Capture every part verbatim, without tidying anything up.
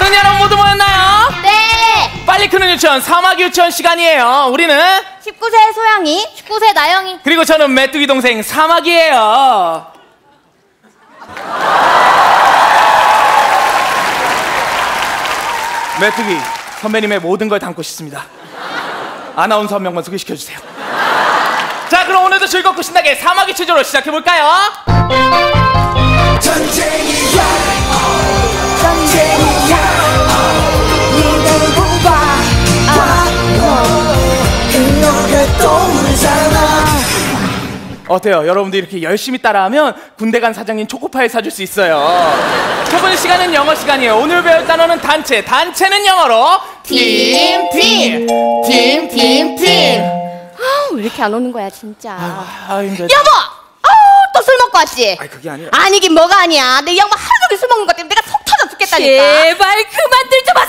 여러분 여러분 모두 모였나요? 네. 빨리 크는 유치원 사막 유치원 시간이에요. 우리는 십구 세 소영이, 십구 세 나영이, 그리고 저는 메뚜기 동생 사막이에요. 메뚜기 선배님의 모든 걸 담고 싶습니다. 아나운서 한 명만 소개시켜주세요. 자, 그럼 오늘도 즐겁고 신나게 사막이 체조로 시작해볼까요? 전쟁이야 전쟁이야 니들 보봐 그 노래 또 부르잖아. 어때요? 여러분들 이렇게 열심히 따라하면 군대 간 사장님 초코파이 사줄 수 있어요. 첫 번째 시간은 영어 시간이에요. 오늘 배울 단어는 단체. 단체는 영어로 팀, 팀, 팀, 팀, 팀. 아우, 왜 이렇게 안 오는 거야 진짜. 아, 힘들어. 여보! 아우, 또 술 먹고 왔지? 아니, 그게 아니라. 아니긴 뭐가 아니야. 내 양반 하루 종일 술 먹는 것 때문에 내가 속 터져 죽겠다니까. 제발 그만들 좀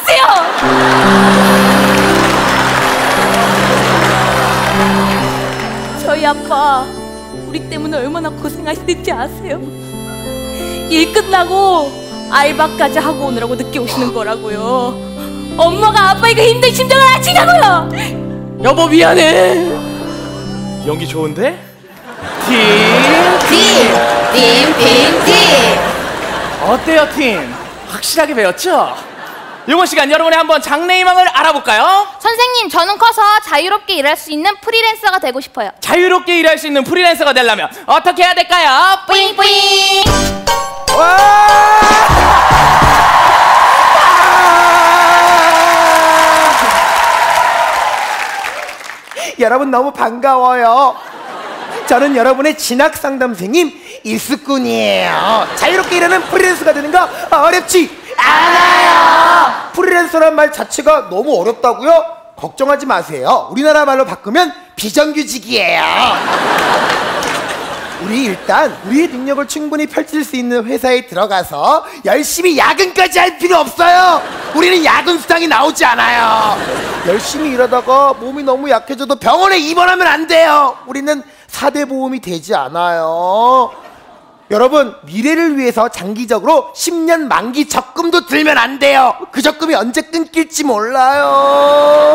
하세요. 저희 아빠 우리 때문에 얼마나 고생하시는지 아세요? 일 끝나고 알바까지 하고 오느라고 늦게 오시는 거라고요. 엄마가 아빠의 힘든 심정을 아시냐고요. 여보 미안해. 연기 좋은데? 팀, 팀! 팀! 팀! 팀! 어때요 팀? 확실하게 배웠죠? 이번 시간 여러분의 한번 장래희망을 알아볼까요? 선생님, 저는 커서 자유롭게 일할 수 있는 프리랜서가 되고 싶어요. 자유롭게 일할 수 있는 프리랜서가 되려면 어떻게 해야 될까요? 뿌잉뿌잉! 여러분 너무 반가워요. 저는 여러분의 진학상담생님 일수꾼이에요. 자유롭게 일하는 프리랜서가 되는 거 어렵지 않아요. 프리랜서란 말 자체가 너무 어렵다고요? 걱정하지 마세요. 우리나라 말로 바꾸면 비정규직이에요. 우리 일단 우리의 능력을 충분히 펼칠 수 있는 회사에 들어가서 열심히 야근까지 할 필요 없어요. 우리는 야근 수당이 나오지 않아요. 열심히 일하다가 몸이 너무 약해져도 병원에 입원하면 안 돼요. 우리는 사 대 보험이 되지 않아요. 여러분, 미래를 위해서 장기적으로 십 년 만기 적금도 들면 안 돼요. 그 적금이 언제 끊길지 몰라요.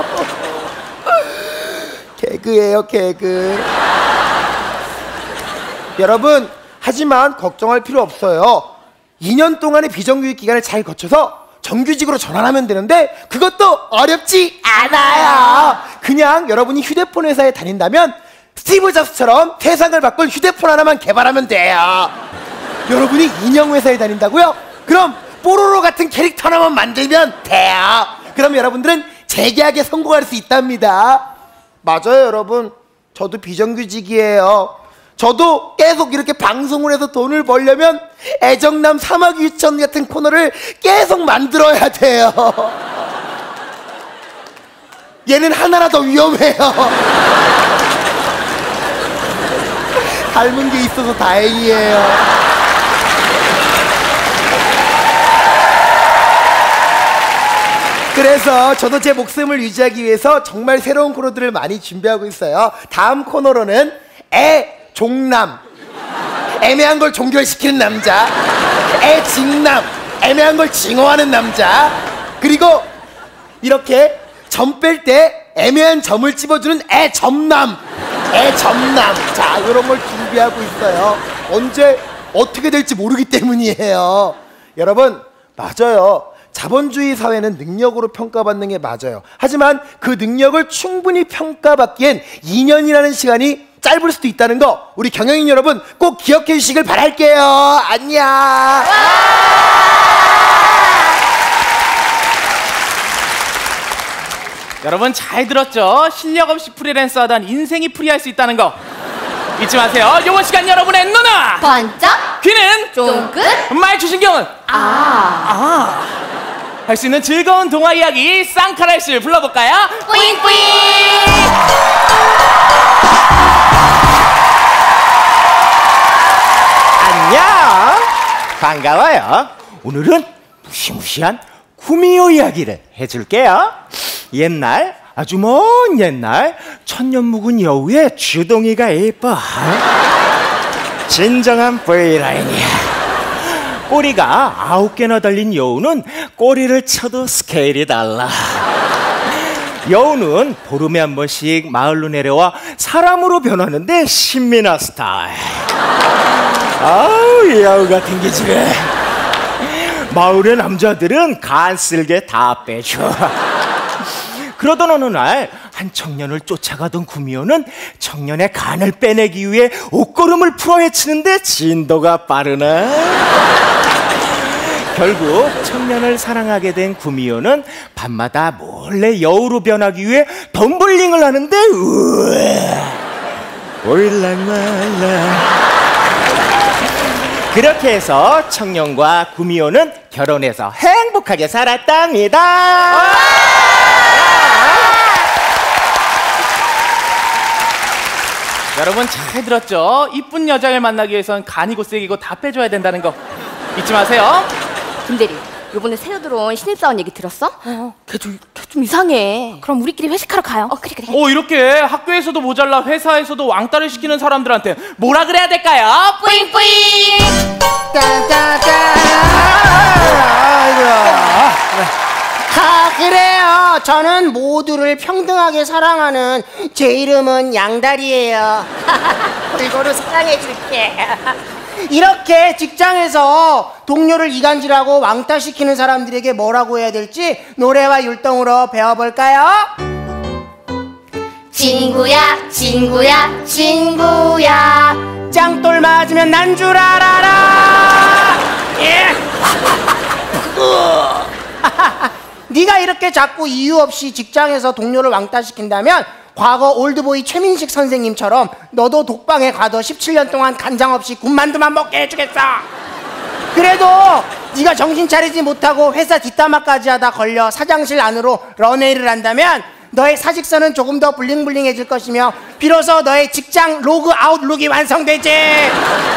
개그예요, 개그. 여러분, 하지만 걱정할 필요 없어요. 이 년 동안의 비정규직 기간을 잘 거쳐서 정규직으로 전환하면 되는데 그것도 어렵지 않아요. 그냥 여러분이 휴대폰 회사에 다닌다면 스티브 잡스처럼 세상을 바꿀 휴대폰 하나만 개발하면 돼요. 여러분이 인형 회사에 다닌다고요? 그럼 뽀로로 같은 캐릭터 하나만 만들면 돼요. 그럼 여러분들은 재계약에 성공할 수 있답니다. 맞아요, 여러분. 저도 비정규직이에요. 저도 계속 이렇게 방송을 해서 돈을 벌려면 애정남 사막 유치원 같은 코너를 계속 만들어야 돼요. 얘는 하나라 더 위험해요. 닮은 게 있어서 다행이에요. 그래서 저도 제 목숨을 유지하기 위해서 정말 새로운 코너들을 많이 준비하고 있어요. 다음 코너로는 애종남, 애매한 걸 종결시키는 남자, 애징남, 애매한 걸 징어하는 남자, 그리고 이렇게 점 뺄 때 애매한 점을 찝어주는 애점남, 애점남. 자, 이런 걸 준비하고 있어요. 언제 어떻게 될지 모르기 때문이에요. 여러분, 맞아요. 자본주의 사회는 능력으로 평가받는 게 맞아요. 하지만 그 능력을 충분히 평가받기엔 이 년이라는 시간이 짧을 수도 있다는 거 우리 경영인 여러분 꼭 기억해 주시길 바랄게요. 안녕. 여러분 잘 들었죠? 실력 없이 프리랜서 하단 인생이 프리할 수 있다는 거 잊지 마세요. 이번 시간 여러분의 눈은 번쩍, 귀는 쫑긋, 말 주신경은 아. 아. 할 수 있는 즐거운 동화 이야기 쌍카랄씨를 불러볼까요? 뿌잉뿌잉! 안녕, 반가워요. 오늘은 무시무시한 구미호 이야기를 해줄게요. 옛날, 아주 먼 옛날 천년 묵은 여우의 주동이가 예뻐. 진정한 브이라인이야. 꼬리가 아홉 개나 달린 여우는 꼬리를 쳐도 스케일이 달라. 여우는 보름에 한 번씩 마을로 내려와 사람으로 변하는데 신미나 스타일. 아우, 여우 같은 기집애. 마을의 남자들은 간 쓸게 다 빼줘. 그러던 어느 날 한 청년을 쫓아가던 구미호는 청년의 간을 빼내기 위해 옷걸음을 풀어 헤치는데 진도가 빠르나. 결국 청년을 사랑하게 된 구미호는 밤마다 몰래 여우로 변하기 위해 덤블링을 하는데 우와 올라말라. 그렇게 해서 청년과 구미호는 결혼해서 행복하게 살았답니다. 여러분 잘 들었죠? 이쁜 여자를 만나기 위해선 간이고 쓰기고 다 빼줘야 된다는 거 잊지 마세요. 김대리, 요번에 새로 들어온 신입사원 얘기 들었어? 어, 걔 좀, 걔 좀 이상해. 그럼 우리끼리 회식하러 가요. 어, 그래, 그래. 오, 이렇게 학교에서도 모자라 회사에서도 왕따를 시키는 사람들한테 뭐라 그래야 될까요? 뿌잉뿌잉! 짠짠짠. 아이고야. 아, 그래요. 저는 모두를 평등하게 사랑하는 제 이름은 양다리예요. 골고루 사랑해줄게. 이렇게 직장에서 동료를 이간질하고 왕따시키는 사람들에게 뭐라고 해야 될지 노래와 율동으로 배워볼까요? 친구야 친구야 친구야 짱돌 맞으면 난 줄 알아라. 예. 네가 이렇게 자꾸 이유 없이 직장에서 동료를 왕따시킨다면 과거 올드보이 최민식 선생님처럼 너도 독방에 가둬 십칠 년 동안 간장 없이 군만두만 먹게 해주겠어. 그래도 네가 정신 차리지 못하고 회사 뒷담화까지 하다 걸려 사장실 안으로 런웨이를 한다면 너의 사직서는 조금 더 블링블링해질 것이며 비로소 너의 직장 로그 아웃룩이 완성되지.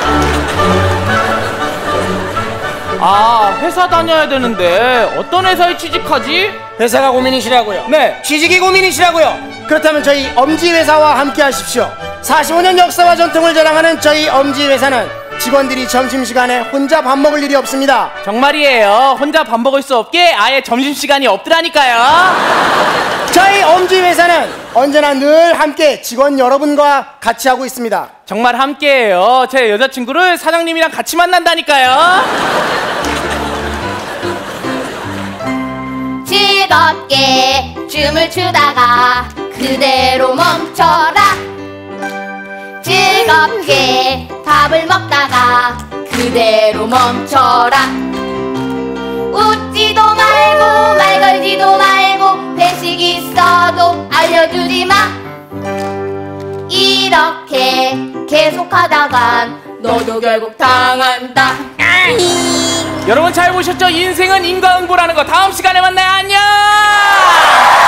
아, 회사 다녀야 되는데 어떤 회사에 취직하지? 회사가 고민이시라고요? 네. 취직이 고민이시라고요? 그렇다면 저희 엄지회사와 함께 하십시오. 사십오 년 역사와 전통을 자랑하는 저희 엄지회사는 직원들이 점심시간에 혼자 밥 먹을 일이 없습니다. 정말이에요. 혼자 밥 먹을 수 없게 아예 점심시간이 없더라니까요. 저희 엄지회사는 언제나 늘 함께 직원 여러분과 같이 하고 있습니다. 정말 함께해요. 제 여자친구를 사장님이랑 같이 만난다니까요. 즐겁게 춤을 추다가 그대로 멈춰라 즐겁게 밥을 먹다가 그대로 멈춰라 웃지도 말고 말 걸지도 말고 회식 있어도 알려주지 마 이렇게 계속하다간 너도 결국 당한다. 여러분 잘 보셨죠? 인생은 인과응보라는 거. 다음 시간에 만나요. 안녕.